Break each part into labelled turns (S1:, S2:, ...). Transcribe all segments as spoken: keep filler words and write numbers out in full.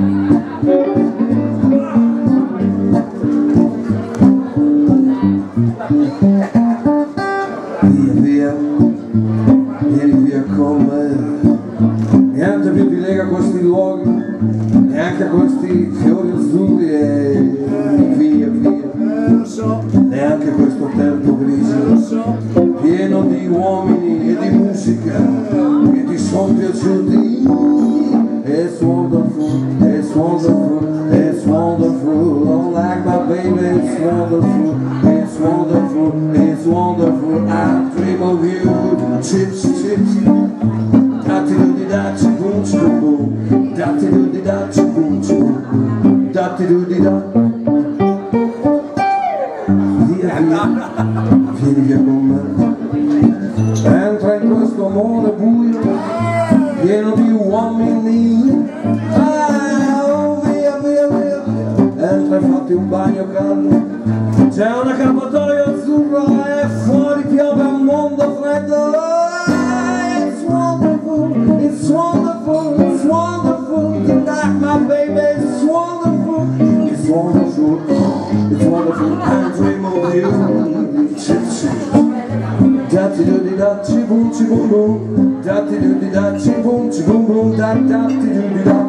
S1: Via, via, vieni via con me. Niente più ti lega a questi luoghi, neanche a questi fiori azzurri e via, via. Neanche questo tempo grigio, pieno di uomini e di musica che ti sono piaciuti. It's wonderful, it's wonderful, it's wonderful. Oh, like my baby, it's wonderful, it's wonderful, it's wonderful. I dream of you, chips, chips. Datti do di dacci, boom, boom. Datti do di dacci, boom, boom. Datti do di da. Via, via, vieni via con me. Entra in questo amore buio, pieno di uomini. Ah, oh, via, via, via, via. Entra e fatti un bagno caldo. C'è un accappatoio azzurro e fuori piove un mondo freddo. Ah, it's wonderful, it's wonderful, it's wonderful. Tonight, my baby, it's wonderful, it's wonderful, it's wonderful. I dream of you. Chip, chip. Datti do di dacci, boom, ci boom, boom. Datti do di dacci, boom, ci boom, boom. Datti do di da.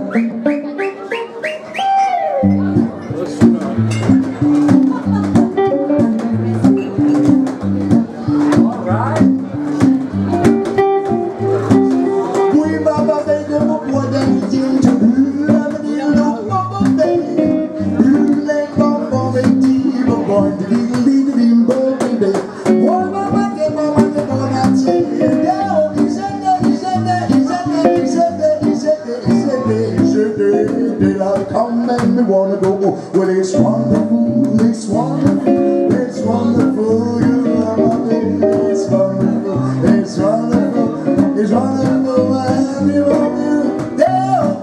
S2: Come make me wanna go. Well, it's wonderful, it's wonderful, it's wonderful. You are my baby, it's wonderful, it's wonderful, it's wonderful. I have you on you, yeah.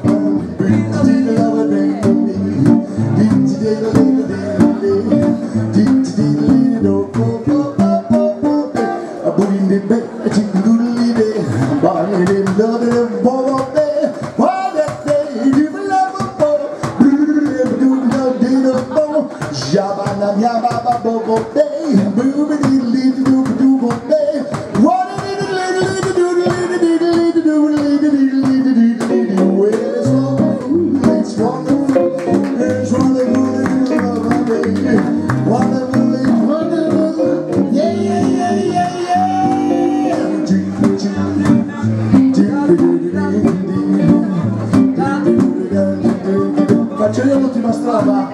S2: Faccio io l'ultima strofa.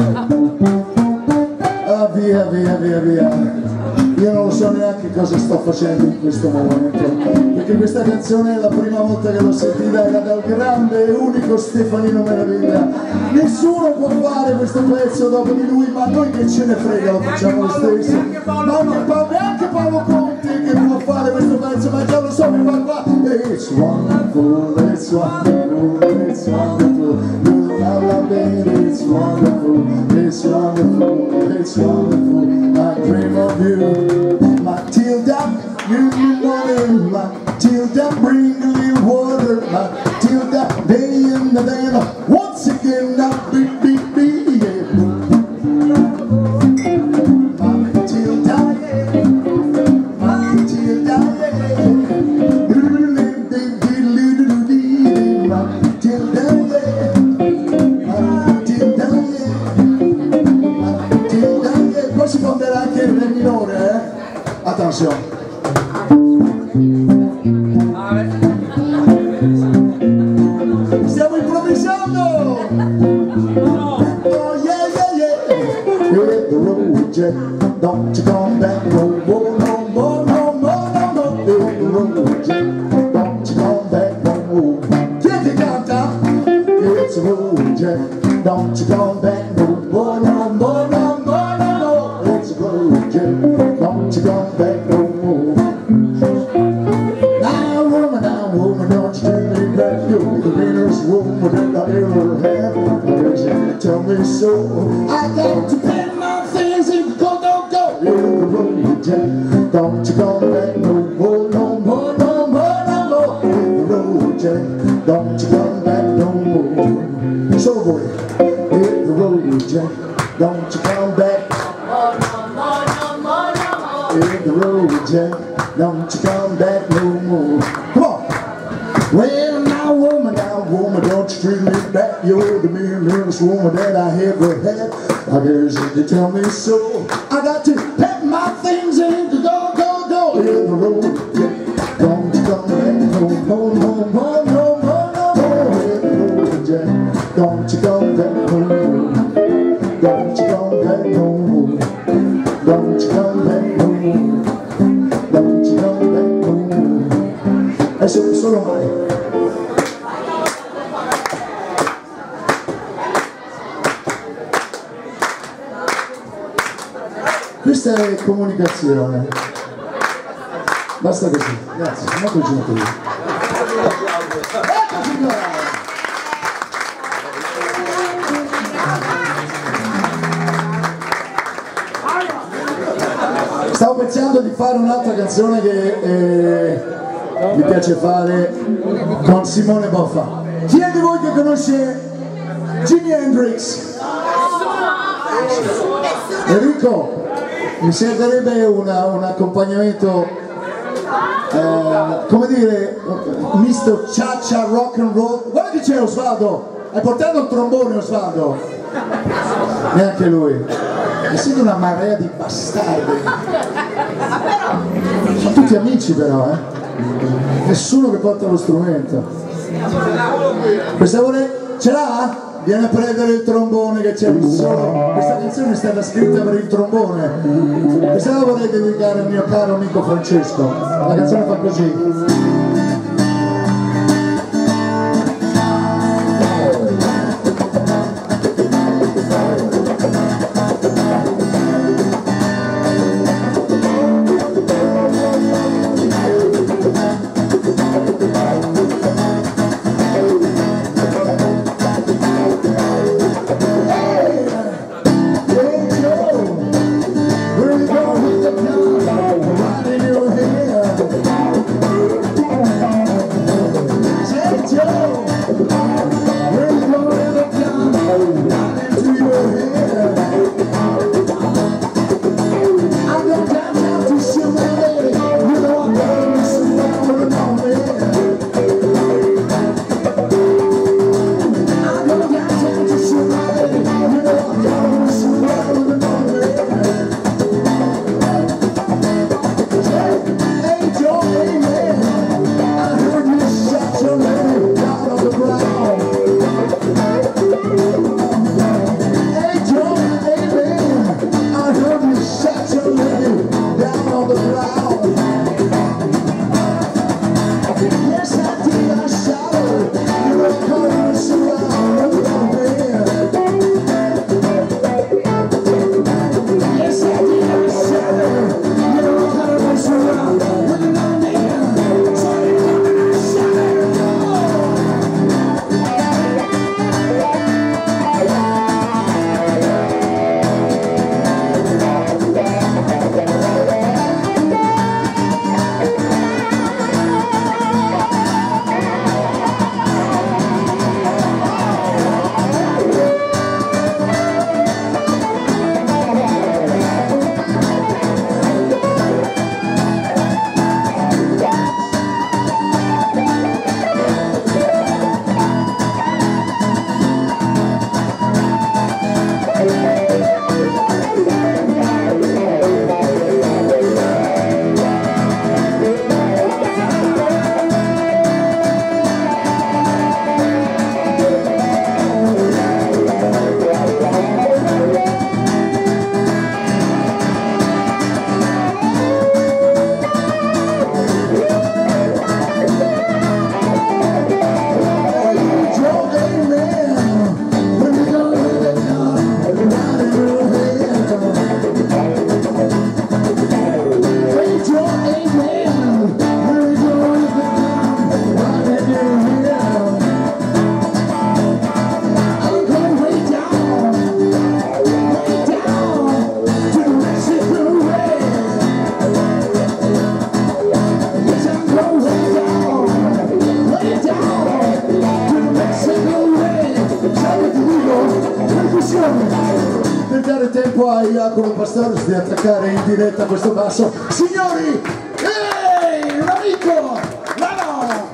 S2: Ah, via, via, via, via. Io non so neanche cosa sto facendo in questo momento, perché questa canzone è la prima volta che l'ho sentita, era dal grande e unico Stefanino Meraviglia. Nessuno può fare questo pezzo dopo di lui, ma noi che ce ne frega, lo facciamo lo stesso. Ma neanche Paolo Conte che può fare questo pezzo, ma già lo so che fa qua. It's wonderful, it's wonderful, it's wonderful. La la baby, it's wonderful, it's wonderful, it's wonderful. I dream of you, Matilda, you know it, Matilda, bring a little water, Matilda, day in the day, once again, now be, be, be, yeah. Matilda, yeah, Matilda, yeah, poi si fonderà anche il re minore, eh? Attenzione. Stiamo improvvisando! Oh yeah yeah yeah! You hit the road, Jack, don't you come back no more, no more, no more, no more. You hit the road, Jack, don't you come back no more. Chi è che canta? You hit the road, Jack, don't you come back no more, no more, no more, no more. It's a road, Jack, don't you come back no more. Now woman, now woman, don't you do me back. You're the meanest woman that I ever had. You tell me so. I got to pay my things if you go, don't go. You're the road, Jack, don't you come back no more, no more, no more, no more. The road, Jack, don't you come back no more. don't you come back. Hit the road, Jack, don't you come back no more. Come on. Well, now woman, now woman, don't you treat me back. You're the meanest woman that I ever had. I guess if you tell me so, I got to pack my things and to go, go, go. Hit the road, Jack, don't you come back no more, no more, no more, no more. Hit the road, Jack, don't you come back no more. Don't you come back no more. Don't you come back no more. Don't you come back no more. Adesso non solo mai. Questa è comunicazione. Basta così, grazie, molto gentile. Eccoci qua! Stavo pensando di fare un'altra canzone che eh, mi piace fare con Simone Boffa. Chi è di voi che conosce Jimi Hendrix? Enrico, mi servirebbe una, un accompagnamento, eh, come dire, misto cha-cha rock and roll. Guarda che c'è Osvaldo, hai portato il trombone Osvaldo? Neanche lui. E siete una marea di bastardi. Sono tutti amici però, eh? Nessuno che porta lo strumento. Questa vuole... ce l'ha? Viene a prendere il trombone che c'è solo. Questa canzone è stata scritta per il trombone. Questa la vorrei dedicare al mio caro amico Francesco. La canzone fa così. Right in your head. dare tempo a Jacopo Pastorius di attaccare in diretta questo basso. Signori, ehi, un amico, bravo!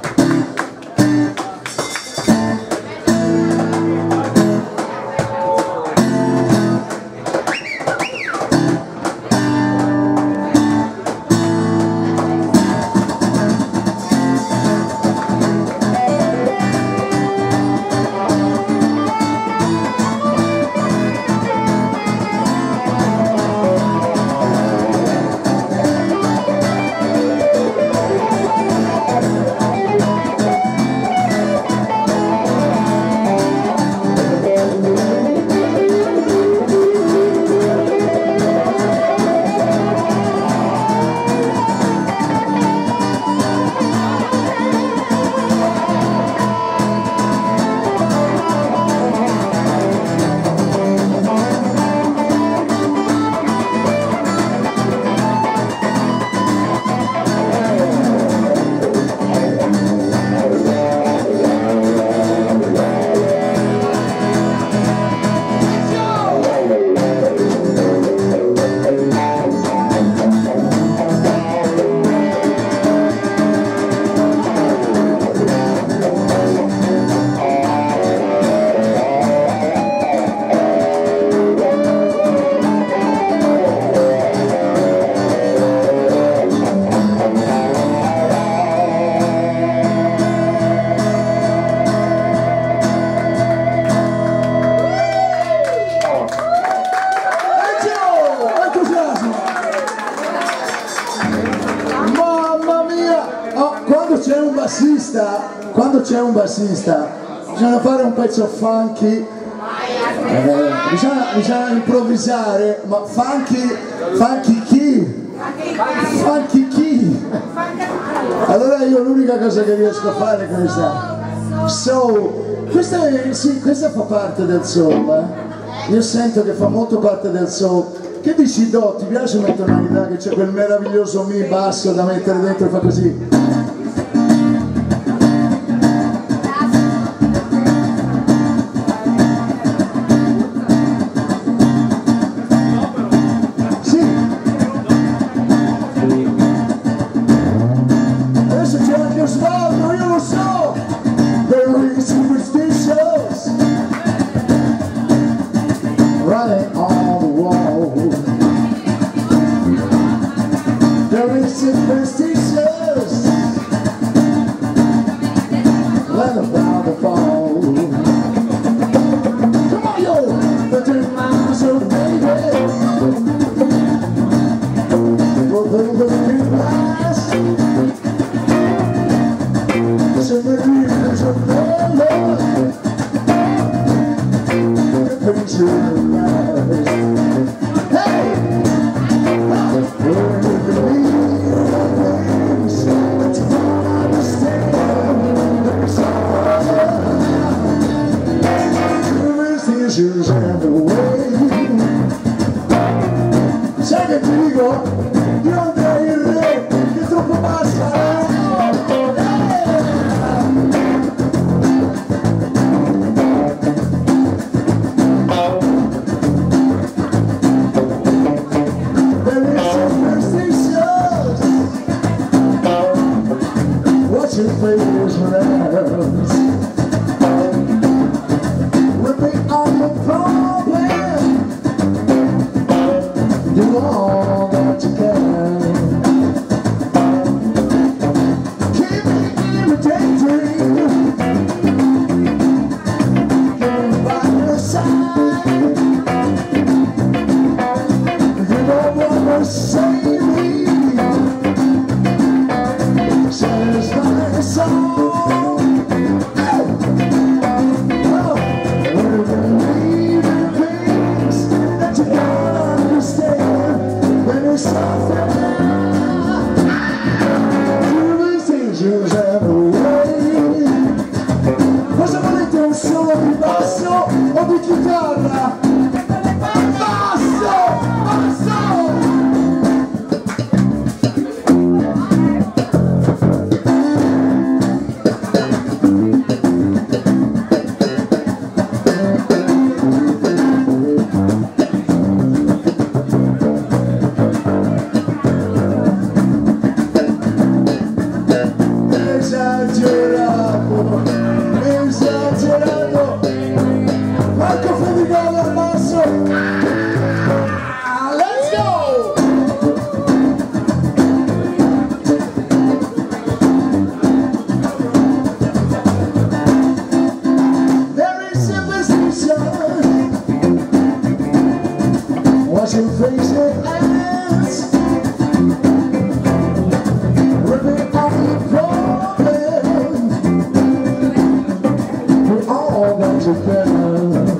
S2: Quando c'è un bassista bisogna fare un pezzo funky, eh, bisogna, bisogna improvvisare, ma funky, funky chi? Funky chi? Allora io l'unica cosa che riesco a fare è questa. So, questa, è, sì, questa fa parte del soul, eh? Io sento che fa molto parte del soul. Che dici Do? Ti piace una tonalità che c'è quel meraviglioso mi basso da mettere dentro e fa così? Sai che ti dico? Io andrei il re, che è troppo bassa. Understand but you face it as ripping off the problem. We all got together.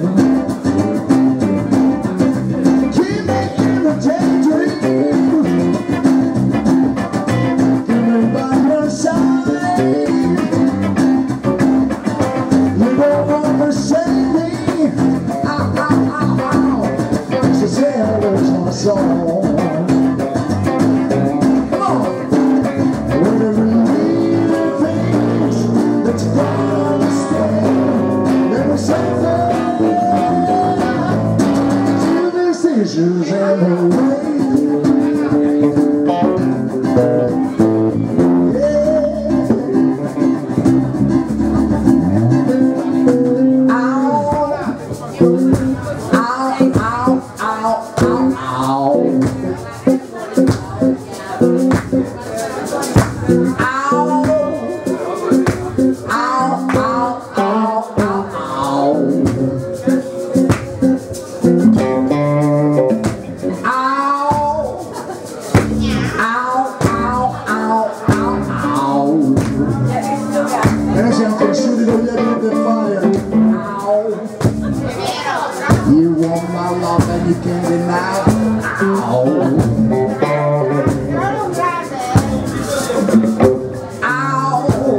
S2: Keep me in the daydream. Keep me by your side. You don't want to save me. Ow, ow, ow, ow. So say hello to my soul. Come on. Whenever you need the things that you don't understand, never suffer to these issues and the way. You want my love and you can't deny it. Ow. Ow.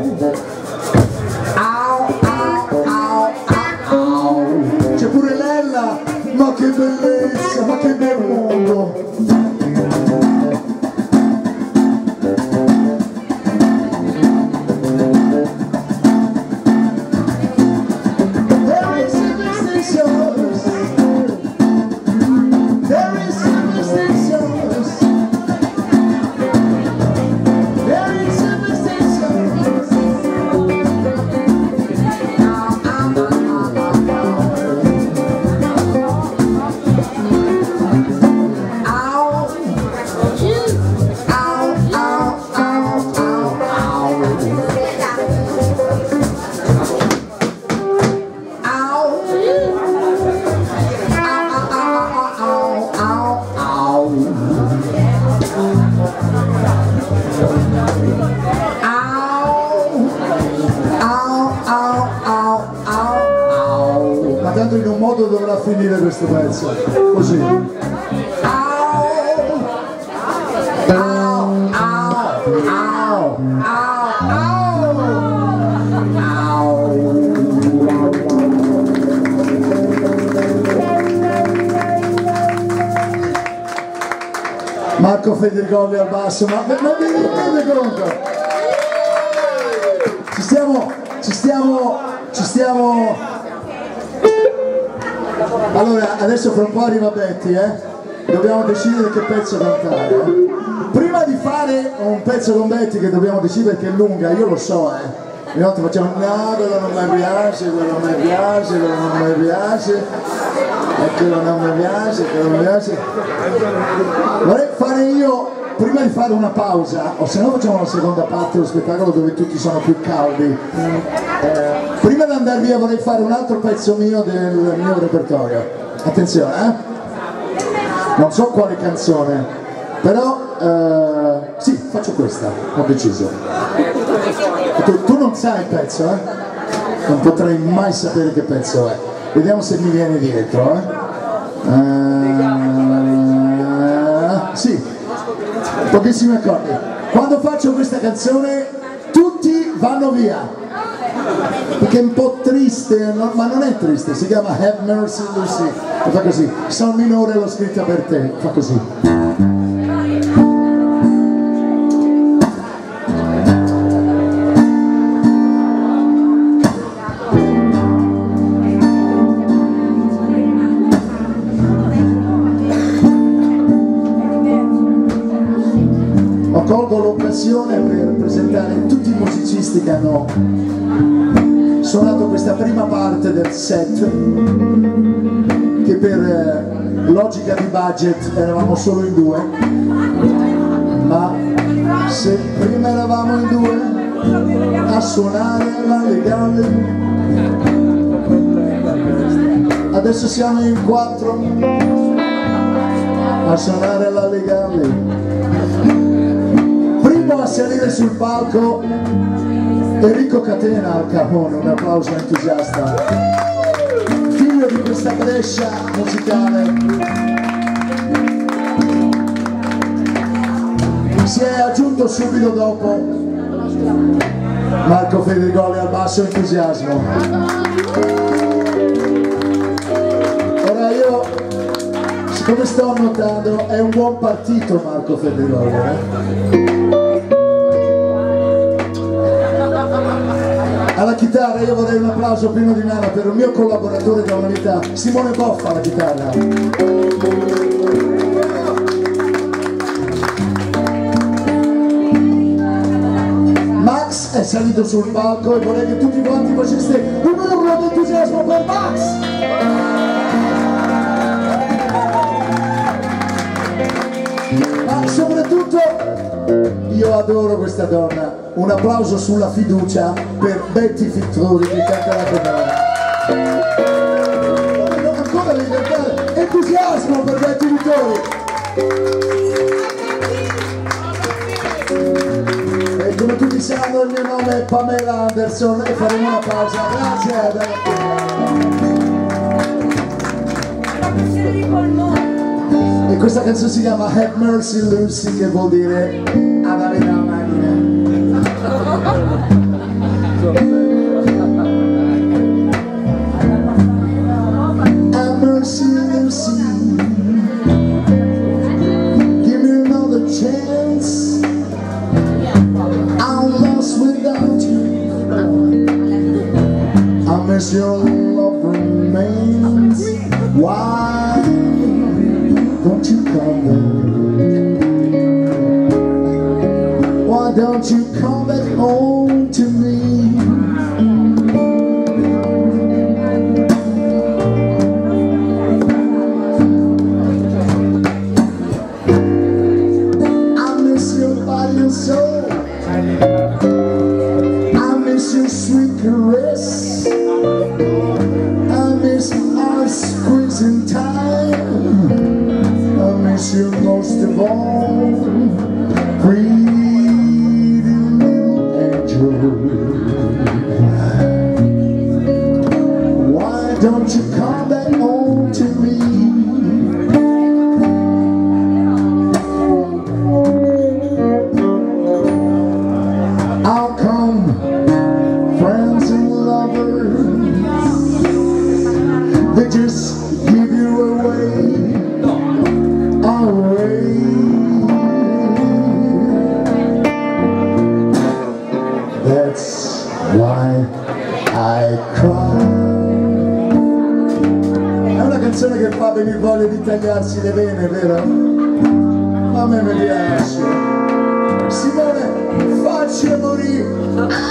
S2: Ow, ow, ow, ow. C'è pure Lella, ma che bellezza, ma che bel mondo. Tanto in un modo dovrà finire questo pezzo, così. Marco Federigolli al basso, ma non vi rendete conto? Ci stiamo, ci stiamo, ci stiamo... Allora, adesso fra un po' arriva Betty, eh? Dobbiamo decidere che pezzo cantare. Eh? Prima di fare un pezzo con Betty che dobbiamo decidere che è lunga, io lo so, eh. Ogni volta facciamo no, quello non mi piace, quello non mi piace, quello non mi piace, e quello non mi piace, quello non mi piace. Vorrei fare io, prima di fare una pausa, o se no facciamo la seconda parte dello spettacolo dove tutti sono più caldi. Eh, prima di andare via vorrei fare un altro pezzo mio del mio repertorio. Attenzione, eh? Non so quale canzone, però eh, sì, faccio questa, ho deciso. Tu, tu non sai il pezzo, eh? Non potrai mai sapere che pezzo è. Vediamo se mi viene dietro, eh? Uh, sì, pochissimi accordi. Quando faccio questa canzone tutti vanno via. Perché è un po' triste, no, ma non è triste, si chiama Have Mercy Lucy, e fa così, Sol minore l'ho scritta per te, fa così. Ho colgo l'occasione per presentare tutti i musicisti che hanno suonato questa prima parte del set, che per eh, logica di budget eravamo solo in due, ma se prima eravamo in due a suonare la legale, adesso siamo in quattro a suonare alla Legali. Primo a salire sul palco Enrico Catena al Capone, un applauso entusiasta, figlio di questa Brescia musicale. Si è aggiunto subito dopo Marco Federigoli al basso, entusiasmo. Ora io, siccome sto notando, è un buon partito Marco Federigoli, eh? Alla chitarra io vorrei un applauso prima di nada per un mio collaboratore da umanità, Simone Boffa alla chitarra. Max è salito sul palco e vorrei che tutti quanti faceste un urlo di entusiasmo per Max! Ma soprattutto io adoro questa donna. Un applauso sulla fiducia per Betty Fitruri che canta la canora. No, ancora libertà, entusiasmo per Betty Fitruri. E come tutti sanno il mio nome è Pamela Anderson e faremo una pausa. Grazie e questa canzone si chiama Have Mercy Lucy, che vuol dire avere la macchina. Have mercy, Lucy, give me another chance. I'm lost without you. I miss your love remains. Why don't you come back? Why don't you come back home to me? I miss your body and soul. I miss your sweet caress. I miss our squeezing time. I miss you most of all. Why don't you come back home to me? I'll come, friends and lovers, they just give you away, away. That's why I cry. È una canzone che fa venire voglia di tagliarsi le vene, vero? A me mi piace. Simone, facci morire.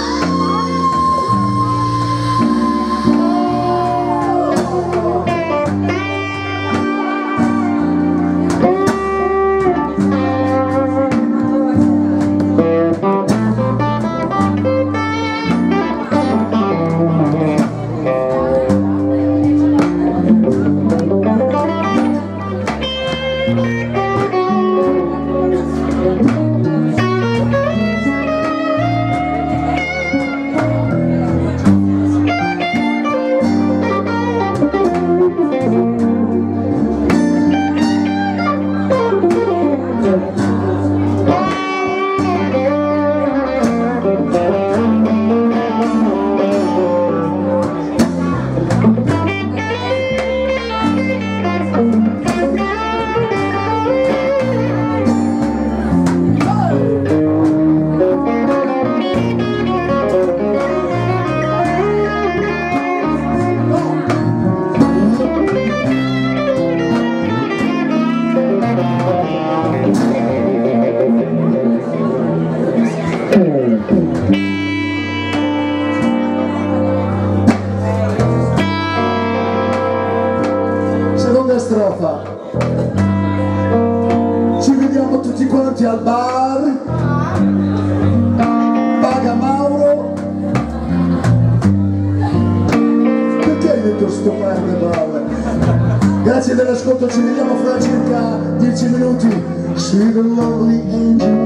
S2: Strofa. Ci vediamo tutti quanti al bar. Paga Mauro. Perché hai detto sto merda, Paolo? Grazie. Grazie dell'ascolto, ci vediamo fra circa dieci minuti. Sweet and lovely angel,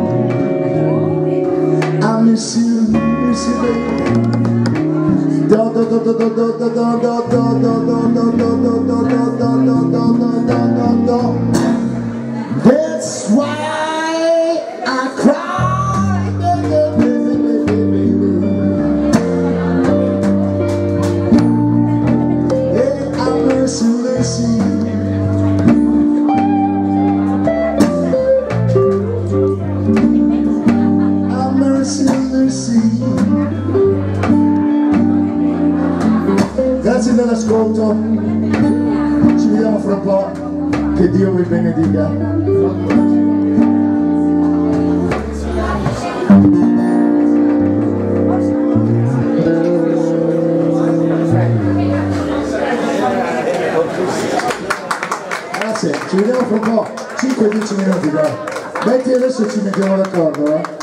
S2: I miss you, miss you baby. Do do do do do do do do do do do do do do do do do do do do. That's why I cry, baby, baby, baby. Hey, I miss you, miss you. Grazie dell'ascolto, ci vediamo fra un po', che Dio vi benedica. Grazie, ci vediamo fra un po', cinque dieci minuti dai. Betty, adesso ci mettiamo d'accordo, eh?